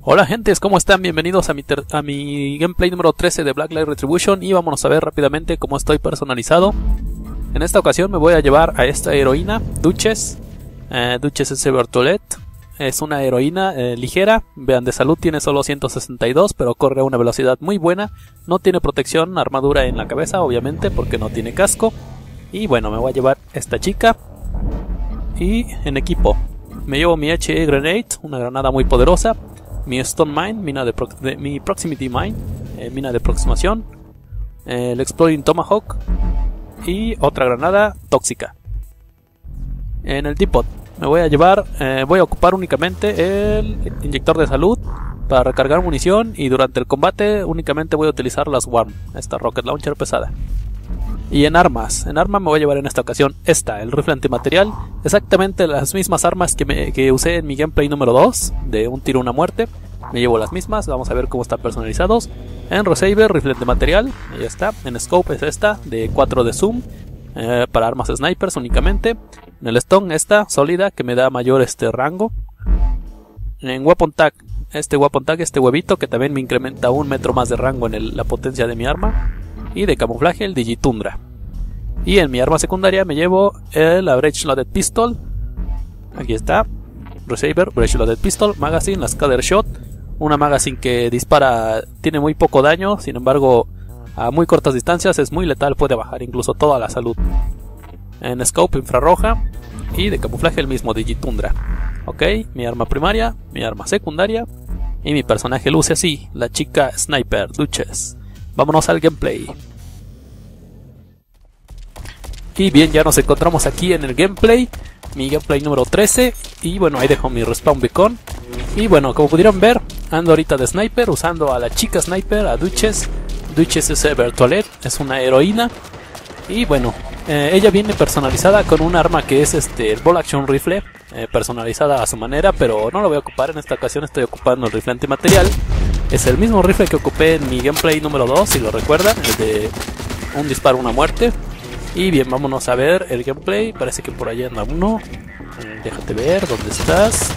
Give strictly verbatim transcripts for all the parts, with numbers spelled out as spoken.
Hola gentes, ¿cómo están? Bienvenidos a mi, a mi gameplay número trece de Blacklight Retribution y vámonos a ver rápidamente cómo estoy personalizado. En esta ocasión me voy a llevar a esta heroína, Duchess. Eh, Duchess S. Berthollet. Es una heroína eh, ligera, vean, de salud tiene solo ciento sesenta y dos, pero corre a una velocidad muy buena. No tiene protección, armadura en la cabeza, obviamente, porque no tiene casco. Y bueno, me voy a llevar esta chica. Y en equipo me llevo mi H E Grenade, una granada muy poderosa. Mi Stone Mine, mina de, pro de mi Proximity Mine, eh, mina de aproximación. Eh, el Exploding Tomahawk. Y otra granada tóxica. En el Depot me voy a llevar, eh, voy a ocupar únicamente el inyector de salud para recargar munición, y durante el combate únicamente voy a utilizar las Worm, esta Rocket Launcher pesada. Y en armas, en arma me voy a llevar en esta ocasión esta, el rifle antimaterial, exactamente las mismas armas que, me, que usé en mi gameplay número dos, de un tiro una muerte. Me llevo las mismas, vamos a ver cómo están personalizados. En Resaver, rifle antimaterial, ahí está. En Scope es esta, de cuatro de zoom, eh, para armas snipers únicamente. En el Stone esta, sólida, que me da mayor este rango. En Weapon Tag, este Weapon Tag, este huevito, que también me incrementa un metro más de rango en el, la potencia de mi arma. Y de camuflaje el Digitundra. Y en mi arma secundaria me llevo el Breech Loaded Pistol. Aquí está. Resaver, Breech Loaded Pistol, Magazine, la Scatter Shot. Una magazine que dispara, tiene muy poco daño, sin embargo a muy cortas distancias es muy letal, puede bajar incluso toda la salud. En Scope infrarroja. Y de camuflaje el mismo Digitundra. Ok, mi arma primaria, mi arma secundaria. Y mi personaje luce así, la chica Sniper, Duchess. Vámonos al gameplay. Y bien, ya nos encontramos aquí en el gameplay, mi gameplay número trece. Y bueno, ahí dejo mi respawn beacon. Y bueno, como pudieron ver, ando ahorita de sniper, usando a la chica sniper, a Duchess. Duchess S. Berthollet, es una heroína. Y bueno, eh, ella viene personalizada con un arma que es este el Bolt Action Rifle, eh, personalizada a su manera, pero no lo voy a ocupar en esta ocasión, estoy ocupando el rifle antimaterial. Es el mismo rifle que ocupé en mi gameplay número dos, si lo recuerdan, el de un disparo, una muerte. Y bien, vámonos a ver el gameplay. Parece que por allá anda uno. Eh, déjate ver, ¿dónde estás?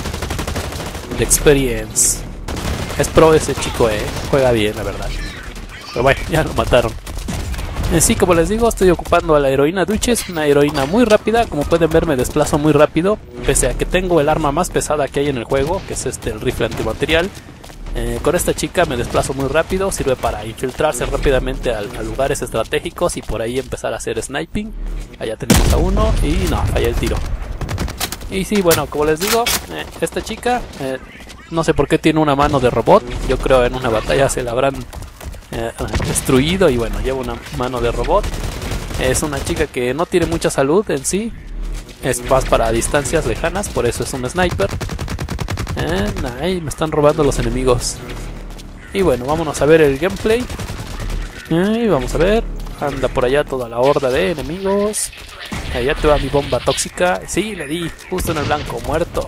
The Experience. Es pro ese chico, eh. Juega bien, la verdad. Pero bueno, ya lo mataron. En sí, como les digo, estoy ocupando a la heroína Duchess, una heroína muy rápida. Como pueden ver, me desplazo muy rápido, pese a que tengo el arma más pesada que hay en el juego, que es este, el rifle antimaterial. Eh, con esta chica me desplazo muy rápido, sirve para infiltrarse rápidamente a, a lugares estratégicos y por ahí empezar a hacer sniping. Allá tenemos a uno y no, falla el tiro. Y sí, bueno, como les digo, eh, esta chica, eh, no sé por qué tiene una mano de robot. Yo creo en una batalla se la habrán eh, destruido y bueno, lleva una mano de robot. Es una chica que no tiene mucha salud en sí, es más para distancias lejanas, por eso es un sniper. Eh, ahí me están robando los enemigos. Y bueno, vámonos a ver el gameplay. Y vamos a ver. Anda por allá toda la horda de enemigos. Allá te va mi bomba tóxica. Sí, le di, justo en el blanco, muerto.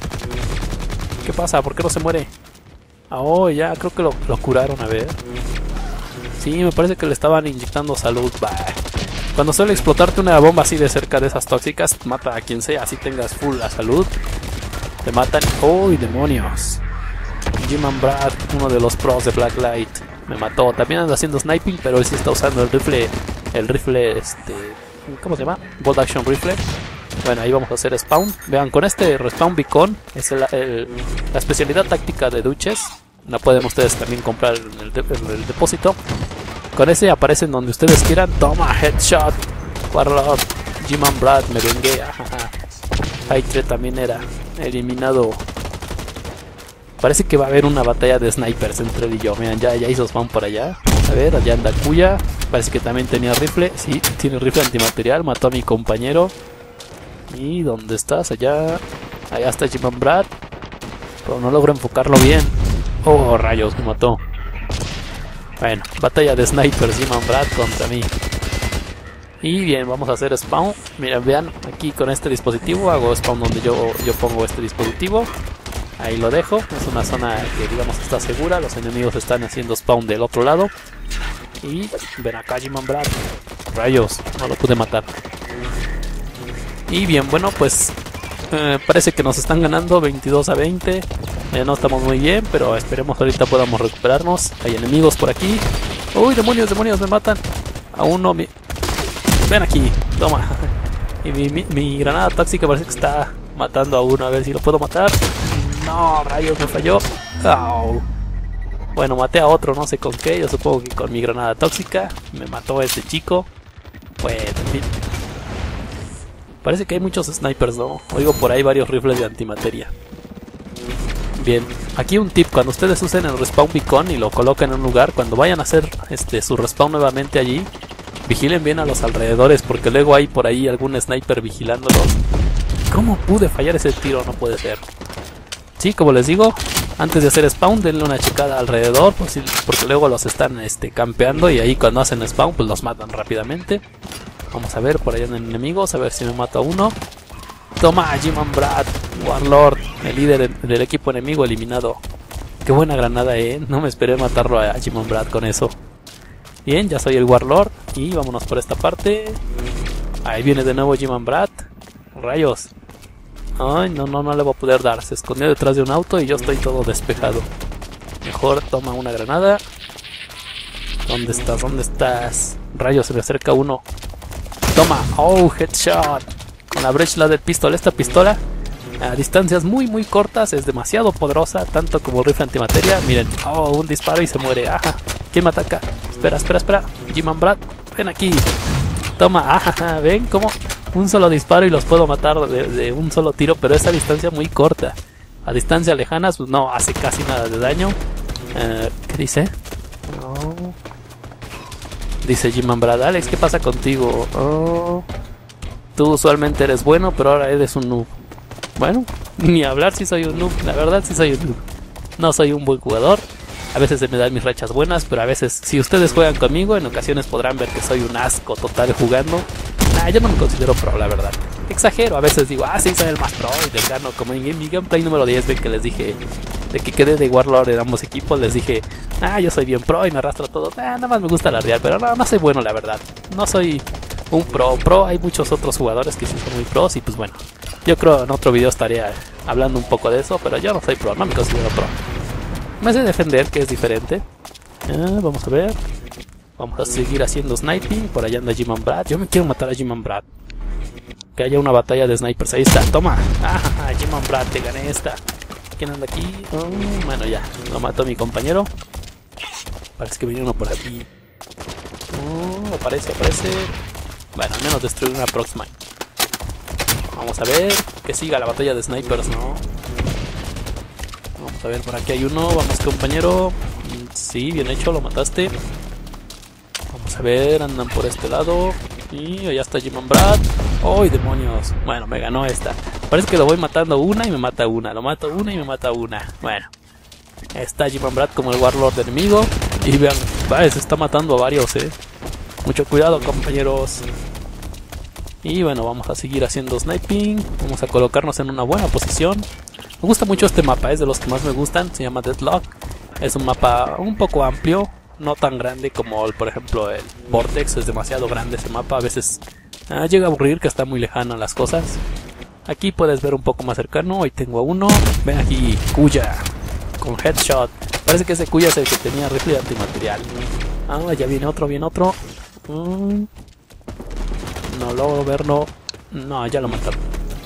¿Qué pasa? ¿Por qué no se muere? Ah, oh, ya, creo que lo, lo curaron, a ver. Sí, me parece que le estaban inyectando salud. Bah. Cuando suele explotarte una bomba así de cerca de esas tóxicas, mata a quien sea, así tengas full la salud. Te matan. ¡Uy, oh, demonios! Jim and Brad, uno de los pros de Blacklight, me mató. También anda haciendo sniping, pero él sí está usando el rifle. El rifle, este... ¿cómo se llama? Bolt Action Rifle. Bueno, ahí vamos a hacer spawn. Vean, con este respawn beacon, es el, el, la especialidad táctica de Duchess. La pueden ustedes también comprar en el, de, en el depósito. Con ese aparecen donde ustedes quieran. Toma, headshot. Warlord, Jim and Brad, me vengué. Ajaja. Hydra también era eliminado. Parece que va a haber una batalla de snipers entre él y yo. Vean, ya, ya hizo spawn por allá. A ver, allá anda Kuya. Parece que también tenía rifle. Sí, tiene rifle antimaterial. Mató a mi compañero. ¿Y dónde estás? Allá. Allá está Jim and Brad. Pero no logro enfocarlo bien. Oh, rayos, me mató. Bueno, batalla de snipers, Jim and Brad contra mí. Y bien, vamos a hacer spawn. Miren, vean, aquí con este dispositivo hago spawn donde yo, yo pongo este dispositivo. Ahí lo dejo, es una zona que digamos está segura. Los enemigos están haciendo spawn del otro lado. Y ven acá, Jim and Brad. Rayos, no lo pude matar. Y bien, bueno, pues eh, parece que nos están ganando veintidós a veinte. Eh, no estamos muy bien, pero esperemos ahorita podamos recuperarnos. Hay enemigos por aquí. Uy, demonios, demonios, me matan. A uno, mi... ven aquí, toma. Y mi, mi, mi granada tóxica parece que está matando a uno. A ver si lo puedo matar. No, rayos, me falló. Oh. Bueno, maté a otro, no sé con qué. Yo supongo que con mi granada tóxica. Me mató este chico. Bueno, en fin. Parece que hay muchos snipers, ¿no? Oigo por ahí varios rifles de antimateria. Bien, aquí un tip: cuando ustedes usen el respawn beacon y lo coloquen en un lugar, cuando vayan a hacer este su respawn nuevamente allí, vigilen bien a los alrededores, porque luego hay por ahí algún sniper vigilándolos. ¿Cómo pude fallar ese tiro? No puede ser. Sí, como les digo, antes de hacer spawn denle una checada alrededor, pues, porque luego los están este, campeando, y ahí cuando hacen spawn pues los matan rápidamente. Vamos a ver, por allá en enemigos, a ver si me mato a uno. Toma, G-Man Brad, Warlord, el líder del equipo enemigo eliminado. Qué buena granada, eh. No me esperé matarlo a G-Man Brad con eso. Bien, ya soy el Warlord. Y vámonos por esta parte. Ahí viene de nuevo G-Man Brad. Rayos. Ay, no, no, no le voy a poder dar. Se escondió detrás de un auto y yo estoy todo despejado. Mejor toma una granada. ¿Dónde estás? ¿Dónde estás? Rayos, se me acerca uno. Toma. Oh, headshot. Con la Breachloaded Pistol. Esta pistola a distancias muy muy cortas es demasiado poderosa, tanto como el rifle antimateria. Miren, oh, un disparo y se muere. Ajá, ¿quién me ataca? Espera, espera, espera. G-Man Brad, ven aquí. Toma, ajá, ven como un solo disparo y los puedo matar de, de un solo tiro, pero esa distancia muy corta. A distancia lejanas, pues no hace casi nada de daño. Uh, ¿Qué dice? No. Dice G-Man Brad, Alex, ¿qué pasa contigo? Oh. Tú usualmente eres bueno, pero ahora eres un noob. Bueno, ni hablar si soy un noob. La verdad si soy un noob. No soy un buen jugador. A veces se me dan mis rachas buenas, pero a veces, si ustedes juegan conmigo, en ocasiones podrán ver que soy un asco total jugando. Nah, yo no me considero pro, la verdad. Exagero, a veces digo, ah, sí, soy el más pro y les gano. Como en mi gameplay número diez, ven que les dije, de que quedé de Warlord en ambos equipos, les dije, ah, yo soy bien pro y me arrastro todo. Ah, nada más me gusta la real, pero no, no soy bueno, la verdad. No soy un pro, pro, hay muchos otros jugadores que sí son muy pros y pues bueno, yo creo en otro video estaría hablando un poco de eso, pero yo no soy pro, no me considero pro. Me sé defender, que es diferente. Ah, vamos a ver. Vamos a seguir haciendo sniping. Por allá anda G-Man Brad. Yo me quiero matar a G-Man Brad. Que haya una batalla de snipers. Ahí está, toma. Ah, G-Man Brad, te gané esta. ¿Quién anda aquí? Oh, bueno, ya, lo mató mi compañero. Parece que viene uno por aquí. Oh, aparece, aparece. Bueno, al menos destruir una Proxmine. Vamos a ver, que siga la batalla de snipers, ¿no? Vamos a ver, por aquí hay uno. Vamos, compañero. Sí, bien hecho, lo mataste. Vamos a ver, andan por este lado. Y allá está G-Man Brad. ¡Ay, demonios! Bueno, me ganó esta. Parece que lo voy matando una y me mata una. Lo mato una y me mata una. Bueno, está G-Man Brad como el Warlord enemigo. Y vean, vale, se está matando a varios, eh. Mucho cuidado, compañeros. Y bueno, vamos a seguir haciendo sniping. Vamos a colocarnos en una buena posición. Me gusta mucho este mapa, es de los que más me gustan. Se llama Deadlock. Es un mapa un poco amplio, no tan grande como el, por ejemplo el Vortex. Es demasiado grande ese mapa. A veces ah, llega a aburrir que está muy lejano las cosas. Aquí puedes ver un poco más cercano. Hoy tengo a uno. Ven aquí, Kuya con headshot. Parece que ese Kuya es el que tenía rifle de antimaterial. Ah, ya viene otro, viene otro. Mm. No logro verlo. No, ya lo mataron.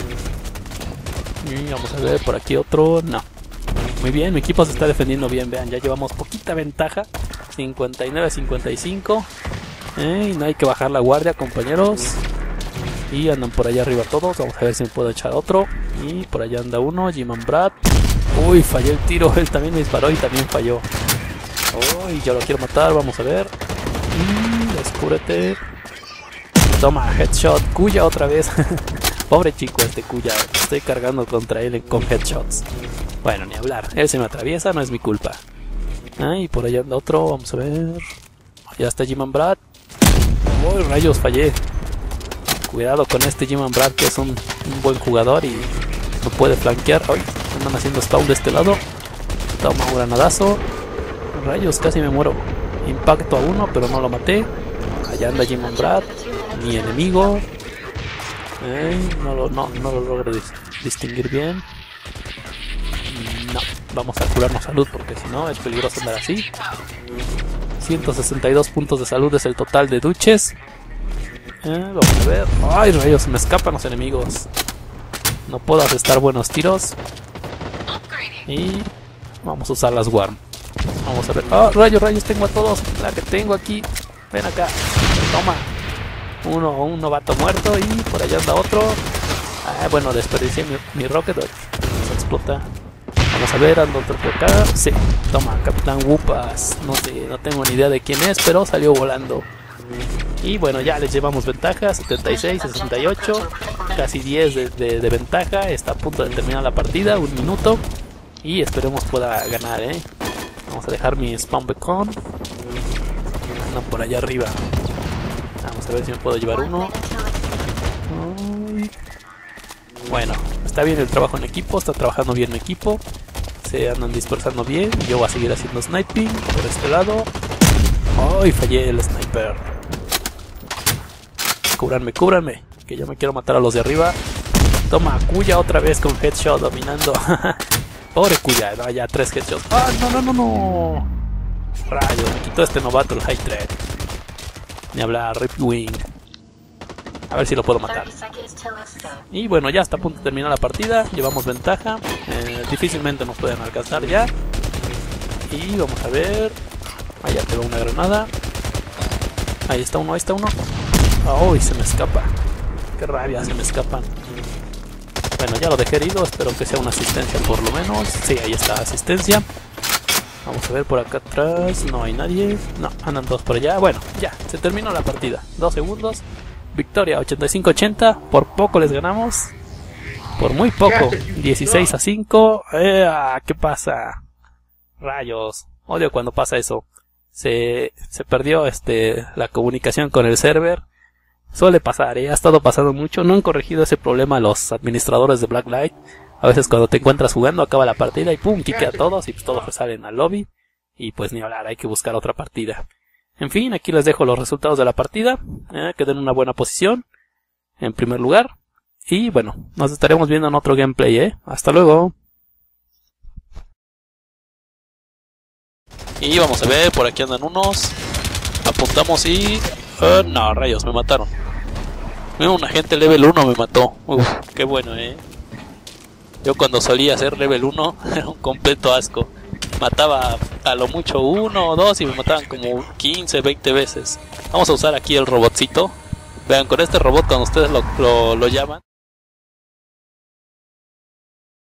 Y vamos a ver por aquí otro. No. Muy bien, mi equipo se está defendiendo bien. Vean, ya llevamos poquita ventaja. cincuenta y nueve a cincuenta y cinco. Eh, y no hay que bajar la guardia, compañeros. Y andan por allá arriba todos. Vamos a ver si me puedo echar otro. Y por allá anda uno, G-Man Brad. Uy, fallé el tiro. Él también me disparó y también falló. Uy, yo lo quiero matar. Vamos a ver. Y descúbrete. Toma, headshot. Kuya otra vez. Pobre chico este Kuya. Estoy cargando contra él con headshots. Bueno, ni hablar. Él se me atraviesa, no es mi culpa. Ah, y por allá anda otro. Vamos a ver. Ya está G-Man Brad. Uy, rayos, fallé. Cuidado con este G-Man Brad, que es un, un buen jugador y no puede flanquear. Ay, andan haciendo spawn de este lado. Toma un granadazo. Rayos, casi me muero. Impacto a uno, pero no lo maté. Allá anda G-Man Brad, mi enemigo. Eh, no, lo, no, no lo logro dis distinguir bien. No. vamos a curarnos salud porque si no es peligroso andar así. ciento sesenta y dos puntos de salud es el total de Duches. Eh, vamos a ver. Ay, rayos, me escapan los enemigos. No puedo asestar buenos tiros. Y vamos a usar las Worm. Vamos a ver. Oh, rayos, rayos, tengo a todos. La que tengo aquí. Ven acá. Toma. Uno, un novato muerto y por allá anda otro. Ah, bueno, desperdicié mi, mi rocket. Se explota. Vamos a ver, anda otro por acá. Sí, toma, Capitán Wupas. No sé, no tengo ni idea de quién es, pero salió volando. Y bueno, ya les llevamos ventaja, setenta y seis, sesenta y ocho, casi diez de, de, de ventaja. Está a punto de terminar la partida, un minuto. Y esperemos pueda ganar, ¿eh? Vamos a dejar mi spawn beacon. Andan por allá arriba. Vamos a ver si me puedo llevar uno. Uy. Bueno, está bien el trabajo en equipo, está trabajando bien mi equipo. Se andan dispersando bien. Yo voy a seguir haciendo sniping por este lado. ¡Ay! Fallé el sniper. Cúbranme, cúbranme, que yo me quiero matar a los de arriba. Toma, Kuya otra vez con headshot dominando. Pobre Kuya, no, ya tres headshots. ¡Ah, no, no, no, no! Rayos, me quitó este novato el Hydra. Ni hablar, Rip Wing. A ver si lo puedo matar. Y bueno, ya está a punto de terminar la partida. Llevamos ventaja. Eh, difícilmente nos pueden alcanzar ya. Y vamos a ver. Ahí ya tengo una granada. Ahí está uno, ahí está uno. ¡Uy! Se me escapa. ¡Qué rabia! Se me escapan. Bueno, ya lo dejé herido. Espero que sea una asistencia por lo menos. Sí, ahí está, asistencia. Vamos a ver por acá atrás. No hay nadie. No, andan todos por allá. Bueno, ya, se terminó la partida. Dos segundos. Victoria ochenta y cinco a ochenta. Por poco les ganamos. Por muy poco. dieciséis a cinco. Eh, ¿Qué pasa? Rayos. Odio cuando pasa eso. Se, se perdió este la comunicación con el server. Suele pasar, ¿eh? Ha estado pasando mucho. No han corregido ese problema los administradores de Blacklight. A veces cuando te encuentras jugando acaba la partida y pum, quique a todos y pues todos se salen al lobby. Y pues ni hablar, hay que buscar otra partida. En fin, aquí les dejo los resultados de la partida. Eh, quedé en una buena posición. En primer lugar. Y bueno, nos estaremos viendo en otro gameplay, ¿eh? Hasta luego. Y vamos a ver, por aquí andan unos. Apuntamos y... Uh, no, rayos, me mataron. Un agente level uno me mató. Uf, qué bueno, eh. Yo cuando solía hacer level uno era un completo asco. Mataba a lo mucho uno o dos y me mataban como quince, veinte veces. Vamos a usar aquí el robotcito. Vean, con este robot cuando ustedes lo, lo, lo llaman.